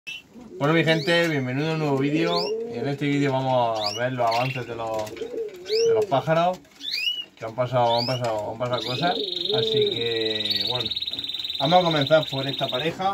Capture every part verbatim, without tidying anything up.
Bueno mi gente, bienvenido a un nuevo vídeo. Y en este vídeo vamos a ver los avances de los, de los pájaros. Que han pasado, han pasado, han pasado cosas. Así que bueno, vamos a comenzar por esta pareja.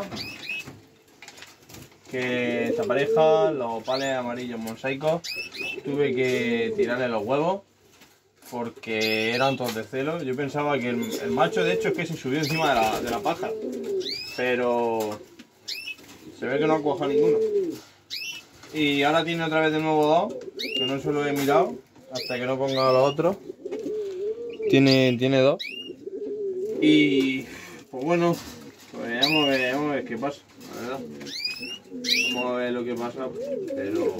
Que esta pareja, los opales amarillos mosaicos, tuve que tirarle los huevos porque eran todos de celo. Yo pensaba que el, el macho de hecho es que se subió encima de la, de la paja, pero se ve que no ha cuajado ninguno. Y ahora tiene otra vez de nuevo dos, que no se lo he mirado hasta que no ponga los otros. Tiene, tiene dos. Y pues bueno, pues vamos a ver, vamos a ver qué pasa, la verdad. Vamos a ver lo que pasa, pero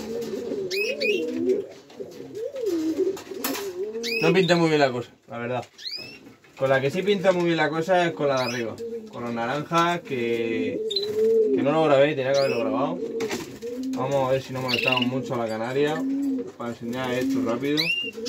no pinta muy bien la cosa, la verdad. Con la que sí pinta muy bien la cosa es con la de arriba, con los naranjas que, que no lo grabé, tenía que haberlo grabado. Vamos a ver si no molestamos mucho a la canaria para enseñar esto rápido.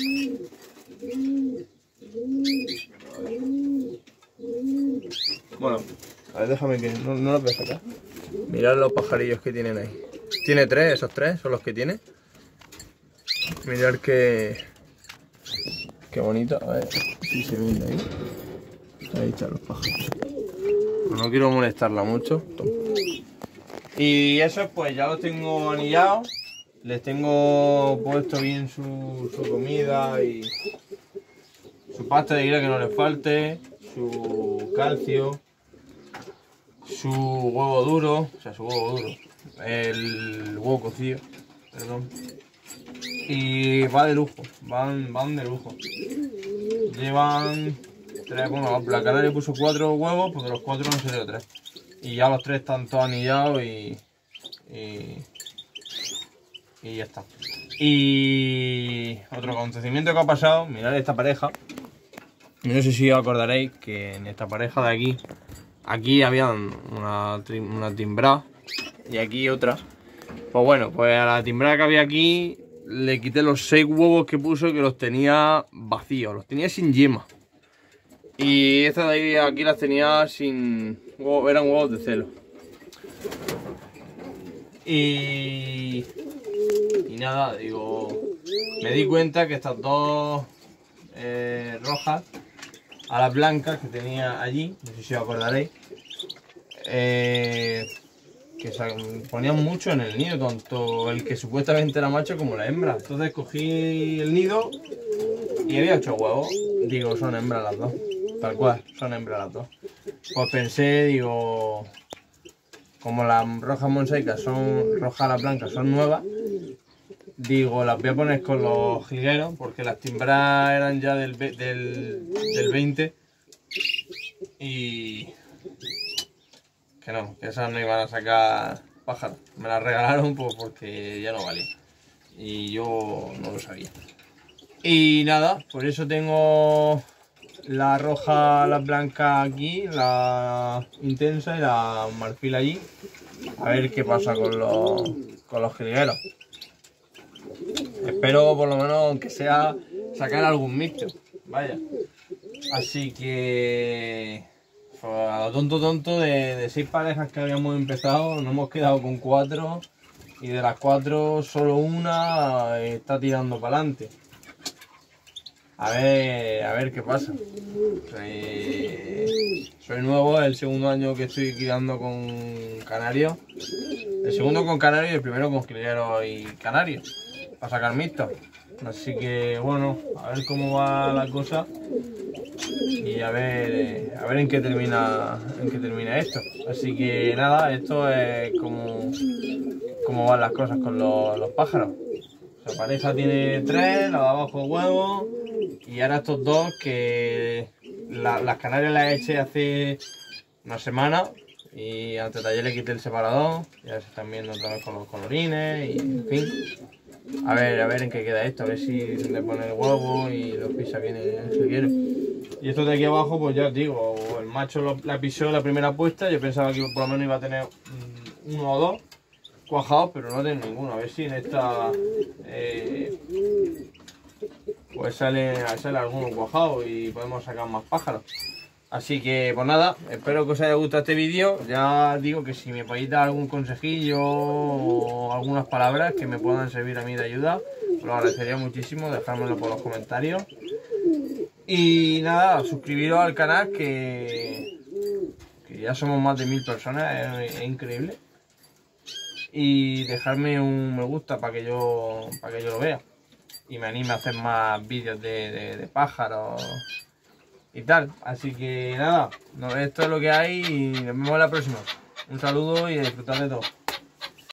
Bueno, a ver, déjame que no, no los voy a sacar. Mirad los pajarillos que tienen ahí. Tiene tres, esos tres son los que tiene. Mirad que qué bonito. A ver si se ven ahí. Ahí están los pájaros. No quiero molestarla mucho. Toma. Y esos pues ya los tengo anillados. Les tengo puesto bien su, su comida y su pasta de guía que no les falte, su calcio, su huevo duro, o sea, su huevo duro, el huevo cocido, perdón. Y va de lujo, van, van de lujo. Llevan tres, bueno, la canaria puso cuatro huevos, porque los cuatro no se dio tres. Y ya los tres están todos anillados y, y, y ya está. Y otro acontecimiento que ha pasado, mirad esta pareja. No sé si os acordaréis que en esta pareja de aquí, aquí había una, una timbrada y aquí otra. Pues bueno, pues a la timbrada que había aquí le quité los seis huevos que puso, que los tenía vacíos, los tenía sin yema. Y estas de ahí aquí las tenía sin huevos, eran huevos de celo. Y, y nada, digo, me di cuenta que estas dos eh, rojas a las blancas que tenía allí, no sé si os acordaréis, eh, que se ponían mucho en el nido, tanto el que supuestamente era macho como la hembra. Entonces cogí el nido y había ocho huevos. Digo, son hembras las dos, tal cual, son hembras las dos. Pues pensé, digo, como las rojas mosaicas son rojas, las blancas son nuevas, digo, las voy a poner con los jilgueros, porque las timbradas eran ya del, del, del veinte y que no, que esas no iban a sacar pájaros. Me las regalaron pues porque ya no valían y yo no lo sabía. Y nada, por eso tengo la roja, la blanca aquí, la intensa y la marfil allí. A ver qué pasa con los, con los jilgueros. Espero por lo menos, aunque sea, sacar algún mixto, vaya. Así que, pues, a lo tonto tonto, de, de seis parejas que habíamos empezado, nos hemos quedado con cuatro. Y de las cuatro, solo una está tirando para adelante. A ver, a ver qué pasa. Soy, soy nuevo, es el segundo año que estoy criando con canarios. El segundo con canarios y el primero con jilgueros y canarios, para sacar mixtos. Así que bueno, a ver cómo va la cosa y a ver, a ver en qué termina, en qué termina esto. Así que nada, esto es como, como van las cosas con los, los pájaros. La pareja tiene tres, la de abajo huevos, y ahora estos dos que la, las canarias las eché hace una semana. Y antes de ayer le quité el separador, ya se están viendo otra vez con los colorines y en fin. A ver, a ver en qué queda esto, a ver si le pone el huevo y los pisa bien el jilguero. Y esto de aquí abajo, pues ya os digo, el macho lo, la pisó la primera puesta, yo pensaba que por lo menos iba a tener uno o dos cuajados, pero no tengo ninguno. A ver si en esta eh, pues sale, sale alguno cuajado y podemos sacar más pájaros. Así que, pues nada, espero que os haya gustado este vídeo. Ya digo que si me podéis dar algún consejillo o algunas palabras que me puedan servir a mí de ayuda, os lo agradecería muchísimo, dejármelo por los comentarios. Y nada, suscribiros al canal que, que ya somos más de mil personas, es, es increíble. Y dejarme un me gusta para que yo para que yo lo vea y me anime a hacer más vídeos de, de, de pájaros y tal. Así que nada, esto es lo que hay y nos vemos en la próxima. Un saludo y a disfrutar de todo.